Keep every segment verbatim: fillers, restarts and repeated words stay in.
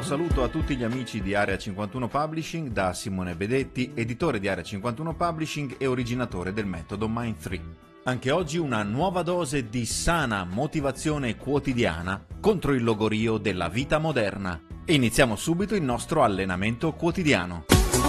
saluto a tutti gli amici di Area cinquantuno Publishing da Simone Bedetti, editore di Area cinquantuno Publishing e originatore del metodo Mind tre. Anche oggi una nuova dose di sana motivazione quotidiana contro il logorio della vita moderna. E iniziamo subito il nostro allenamento quotidiano.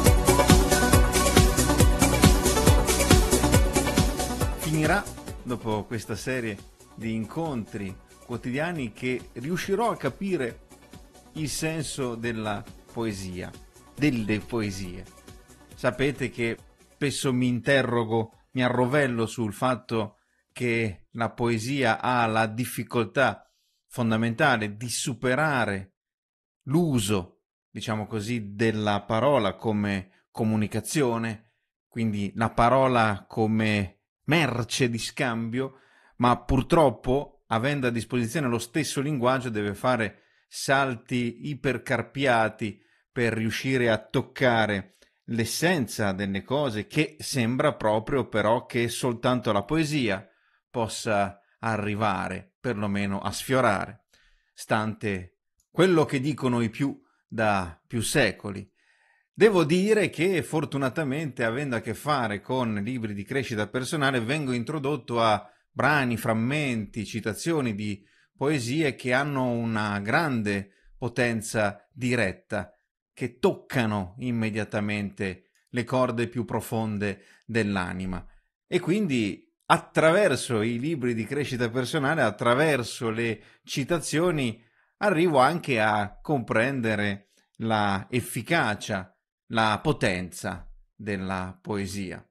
Finirà, dopo questa serie di incontri quotidiani, che riuscirò a capire il senso della poesia, delle poesie. Sapete che spesso mi interrogo, mi arrovello sul fatto che la poesia ha la difficoltà fondamentale di superare l'uso, diciamo così, della parola come comunicazione, quindi la parola come merce di scambio, ma purtroppo, avendo a disposizione lo stesso linguaggio, deve fare salti ipercarpiati per riuscire a toccare l'essenza delle cose, che sembra proprio però che soltanto la poesia possa arrivare, perlomeno a sfiorare, stante quello che dicono i più da più secoli. Devo dire che fortunatamente, avendo a che fare con libri di crescita personale, vengo introdotto a brani, frammenti, citazioni di poesie che hanno una grande potenza diretta, che toccano immediatamente le corde più profonde dell'anima. E quindi attraverso i libri di crescita personale, attraverso le citazioni, arrivo anche a comprendere la efficacia, la potenza della poesia.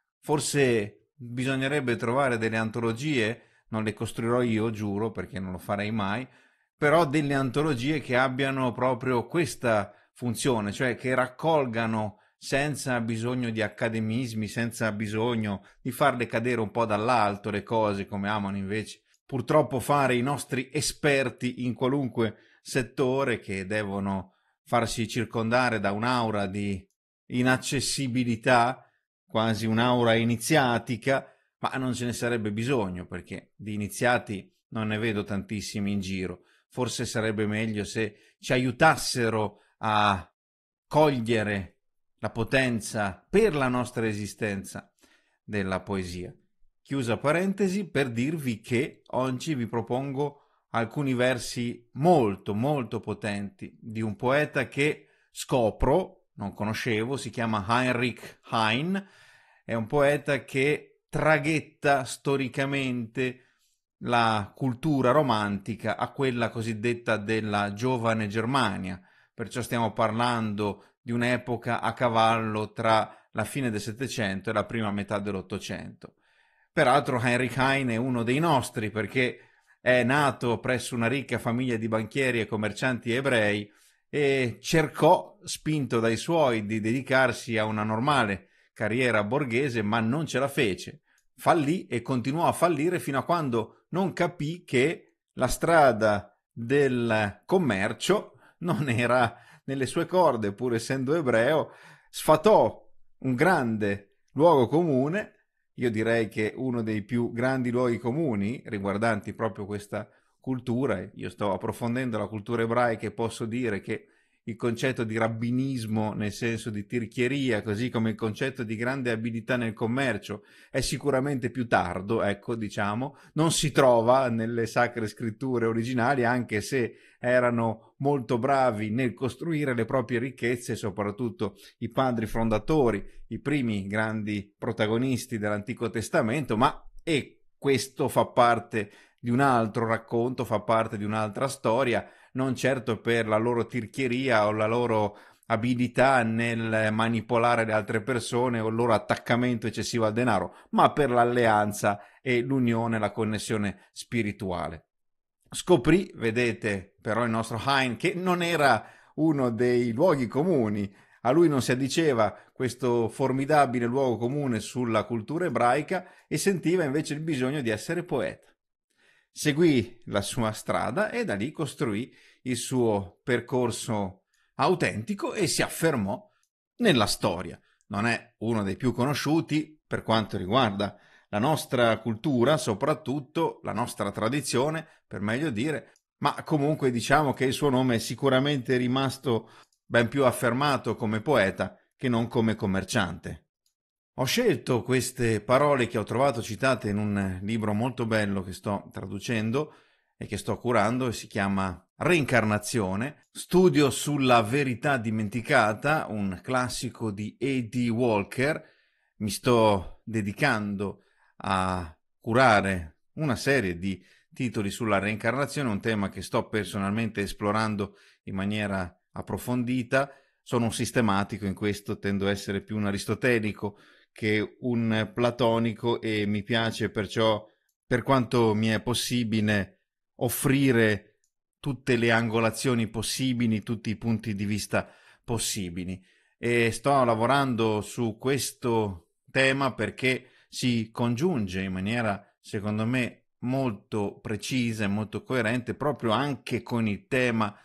Forse bisognerebbe trovare delle antologie, non le costruirò io, giuro, perché non lo farei mai, però delle antologie che abbiano proprio questa funzione, cioè che raccolgano senza bisogno di accademismi, senza bisogno di farle cadere un po' dall'alto le cose, come amano invece purtroppo fare i nostri esperti in qualunque settore, che devono farsi circondare da un'aura di inaccessibilità, quasi un'aura iniziatica, ma non ce ne sarebbe bisogno, perché di iniziati non ne vedo tantissimi in giro. Forse sarebbe meglio se ci aiutassero a cogliere la potenza per la nostra esistenza della poesia. Chiusa parentesi per dirvi che oggi vi propongo alcuni versi molto molto potenti di un poeta che scopro, non conoscevo, si chiama Heinrich Heine. È un poeta che traghetta storicamente la cultura romantica a quella cosiddetta della giovane Germania, perciò stiamo parlando di un'epoca a cavallo tra la fine del Settecento e la prima metà dell'Ottocento. Peraltro Heinrich Heine è uno dei nostri, perché è nato presso una ricca famiglia di banchieri e commercianti ebrei e cercò, spinto dai suoi, di dedicarsi a una normale carriera borghese, ma non ce la fece. Fallì e continuò a fallire fino a quando non capì che la strada del commercio non era nelle sue corde, pur essendo ebreo. Sfatò un grande luogo comune, io direi che uno dei più grandi luoghi comuni riguardanti proprio questa cultura. Io sto approfondendo la cultura ebraica e posso dire che il concetto di rabbinismo, nel senso di tirchieria, così come il concetto di grande abilità nel commercio, è sicuramente più tardo, ecco, diciamo, non si trova nelle sacre scritture originali, anche se erano molto bravi nel costruire le proprie ricchezze, soprattutto i padri fondatori, i primi grandi protagonisti dell'Antico Testamento, ma e questo fa parte di un altro racconto, fa parte di un'altra storia, non certo per la loro tirchieria o la loro abilità nel manipolare le altre persone o il loro attaccamento eccessivo al denaro, ma per l'alleanza e l'unione, la connessione spirituale. Scoprì, vedete, però il nostro Heine, che non era uno dei luoghi comuni, a lui non si addiceva questo formidabile luogo comune sulla cultura ebraica, e sentiva invece il bisogno di essere poeta. Seguì la sua strada e da lì costruì il suo percorso autentico e si affermò nella storia. Non è uno dei più conosciuti per quanto riguarda la nostra cultura, soprattutto la nostra tradizione, per meglio dire, ma comunque diciamo che il suo nome è sicuramente rimasto ben più affermato come poeta che non come commerciante. Ho scelto queste parole che ho trovato citate in un libro molto bello che sto traducendo e che sto curando, e si chiama Reincarnazione, studio sulla verità dimenticata, un classico di A D Walker. Mi sto dedicando a curare una serie di titoli sulla reincarnazione, un tema che sto personalmente esplorando in maniera approfondita. Sono un sistematico in questo, tendo a essere più un aristotelico che un platonico, e mi piace perciò, per quanto mi è possibile, offrire tutte le angolazioni possibili, tutti i punti di vista possibili. E sto lavorando su questo tema perché si congiunge in maniera, secondo me, molto precisa e molto coerente proprio anche con il tema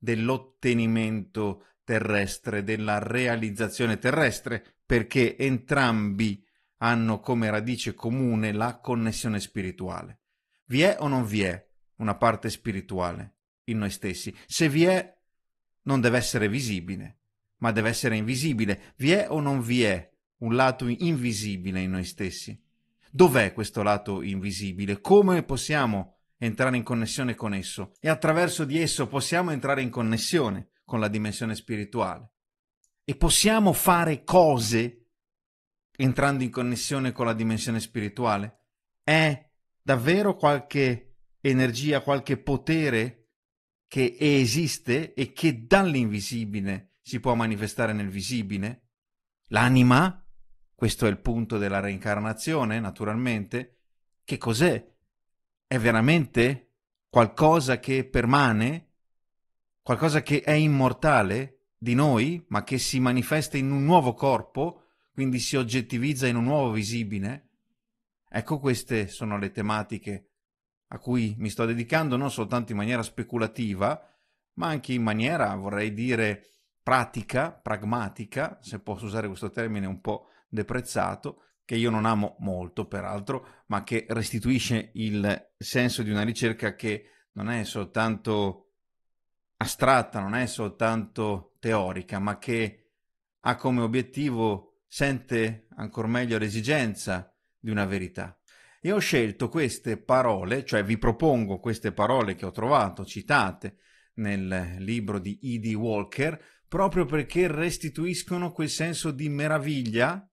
dell'ottenimento terrestre, della realizzazione terrestre, perché entrambi hanno come radice comune la connessione spirituale. Vi è o non vi è una parte spirituale in noi stessi? Se vi è, non deve essere visibile, ma deve essere invisibile. Vi è o non vi è un lato invisibile in noi stessi? Dov'è questo lato invisibile? Come possiamo entrare in connessione con esso? E attraverso di esso possiamo entrare in connessione con la dimensione spirituale. E possiamo fare cose entrando in connessione con la dimensione spirituale? È davvero qualche energia, qualche potere che esiste e che dall'invisibile si può manifestare nel visibile? L'anima? Questo è il punto della reincarnazione, naturalmente. Che cos'è? È veramente qualcosa che permane? Qualcosa che è immortale di noi, ma che si manifesta in un nuovo corpo, quindi si oggettivizza in un nuovo visibile? Ecco, queste sono le tematiche a cui mi sto dedicando, non soltanto in maniera speculativa, ma anche in maniera, vorrei dire, pratica, pragmatica, se posso usare questo termine un po' deprezzato, che io non amo molto peraltro, ma che restituisce il senso di una ricerca che non è soltanto astratta, non è soltanto teorica, ma che ha come obiettivo, sente ancor meglio l'esigenza di una verità. E ho scelto queste parole, cioè vi propongo queste parole che ho trovato citate nel libro di E D Walker, proprio perché restituiscono quel senso di meraviglia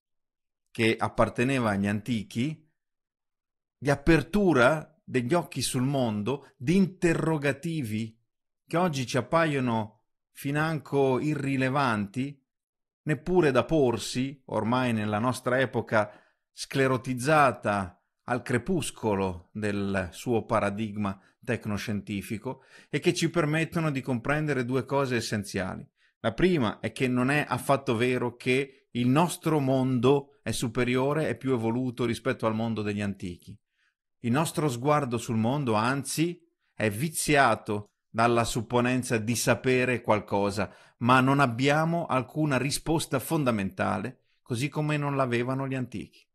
che apparteneva agli antichi, di apertura degli occhi sul mondo, di interrogativi che oggi ci appaiono financo irrilevanti, neppure da porsi, ormai nella nostra epoca sclerotizzata al crepuscolo del suo paradigma tecnoscientifico, e che ci permettono di comprendere due cose essenziali. La prima è che non è affatto vero che il nostro mondo è superiore e più evoluto rispetto al mondo degli antichi. Il nostro sguardo sul mondo, anzi, è viziato dalla supponenza di sapere qualcosa, ma non abbiamo alcuna risposta fondamentale, così come non l'avevano gli antichi.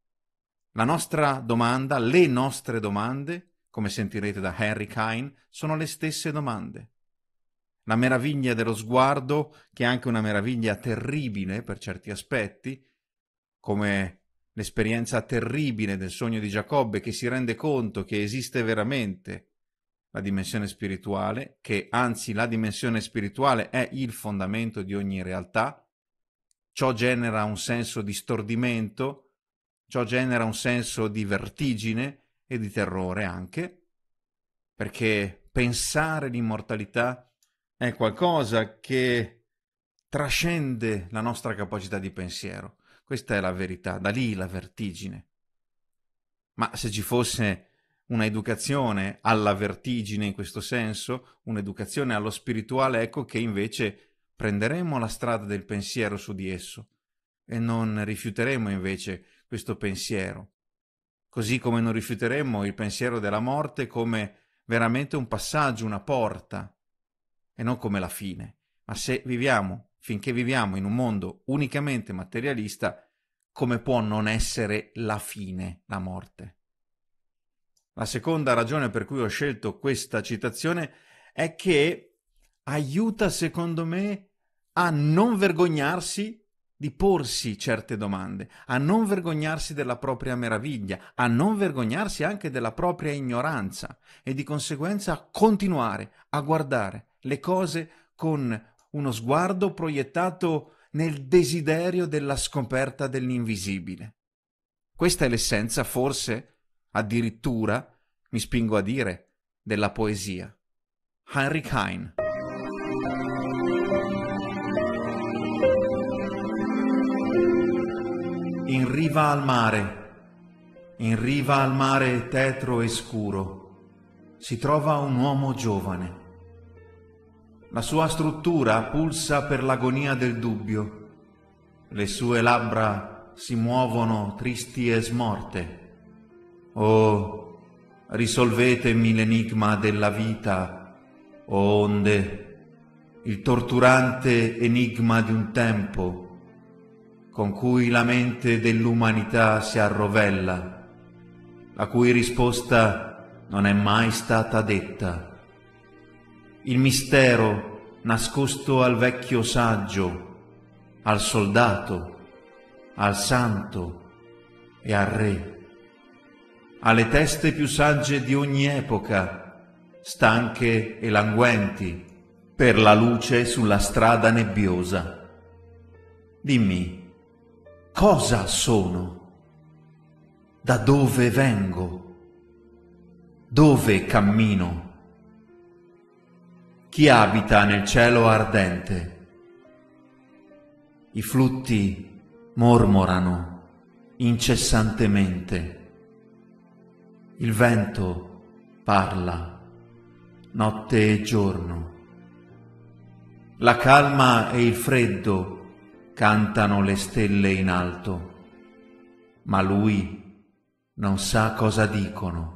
La nostra domanda, le nostre domande, come sentirete da Henry Kine, sono le stesse domande. La meraviglia dello sguardo, che è anche una meraviglia terribile per certi aspetti, come l'esperienza terribile del sogno di Giacobbe, che si rende conto che esiste veramente la dimensione spirituale, che anzi la dimensione spirituale è il fondamento di ogni realtà. Ciò genera un senso di stordimento, ciò genera un senso di vertigine e di terrore anche, perché pensare l'immortalità è qualcosa che trascende la nostra capacità di pensiero. Questa è la verità, da lì la vertigine. Ma se ci fosse una educazione alla vertigine in questo senso, un'educazione allo spirituale, ecco che invece prenderemo la strada del pensiero su di esso e non rifiuteremo invece questo pensiero, così come non rifiuteremo il pensiero della morte come veramente un passaggio, una porta, e non come la fine. Ma se viviamo, finché viviamo in un mondo unicamente materialista, come può non essere la fine, la morte? La seconda ragione per cui ho scelto questa citazione è che aiuta, secondo me, a non vergognarsi di porsi certe domande, a non vergognarsi della propria meraviglia, a non vergognarsi anche della propria ignoranza e di conseguenza a continuare a guardare le cose con uno sguardo proiettato nel desiderio della scoperta dell'invisibile. Questa è l'essenza, forse, addirittura, mi spingo a dire, della poesia. Heinrich Heine. In riva al mare, in riva al mare tetro e scuro, si trova un uomo giovane. La sua struttura pulsa per l'agonia del dubbio, le sue labbra si muovono tristi e smorte. Oh, risolvetemi l'enigma della vita, o onde, il torturante enigma di un tempo, con cui la mente dell'umanità si arrovella, la cui risposta non è mai stata detta. Il mistero nascosto al vecchio saggio, al soldato, al santo e al re, alle teste più sagge di ogni epoca, stanche e languenti per la luce sulla strada nebbiosa. Dimmi, cosa sono? Da dove vengo? Dove cammino? Chi abita nel cielo ardente? I flutti mormorano incessantemente. Il vento parla notte e giorno. La calma e il freddo cantano le stelle in alto, ma lui non sa cosa dicono.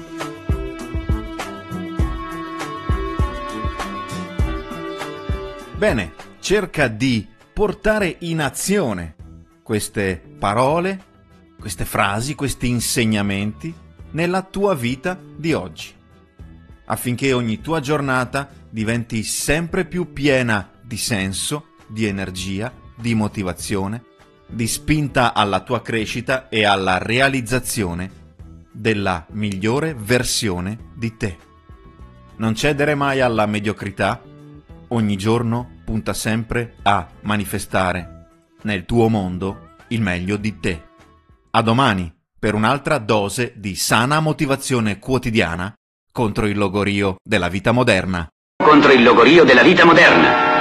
Bene, cerca di portare in azione queste parole, queste frasi, questi insegnamenti nella tua vita di oggi, affinché ogni tua giornata diventi sempre più piena di senso, di energia, di motivazione, di spinta alla tua crescita e alla realizzazione della migliore versione di te. Non cedere mai alla mediocrità, ogni giorno punta sempre a manifestare nel tuo mondo il meglio di te. A domani per un'altra dose di sana motivazione quotidiana contro il logorio della vita moderna. Contro il logorio della vita moderna.